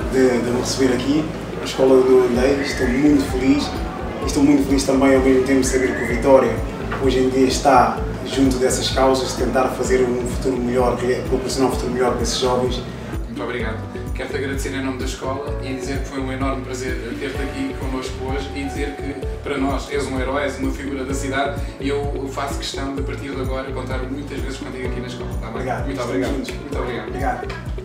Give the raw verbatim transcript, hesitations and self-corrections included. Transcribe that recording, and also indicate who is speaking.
Speaker 1: de, de me receber aqui na Escola do Andei. Estou muito feliz e estou muito feliz também ao mesmo tempo de saber que o Vitória hoje em dia está junto dessas causas, de tentar fazer um futuro melhor, proporcionar um futuro melhor para esses jovens.
Speaker 2: Muito obrigado. Quero-te agradecer em nome da escola e dizer que foi um enorme prazer ter-te aqui connosco hoje e dizer que para nós és um herói, és uma figura da cidade e eu faço questão de, a partir de agora, contar muitas vezes contigo aqui na escola. Tá bem?
Speaker 1: Obrigado.
Speaker 2: Muito obrigado. Muito obrigado.
Speaker 1: Obrigado.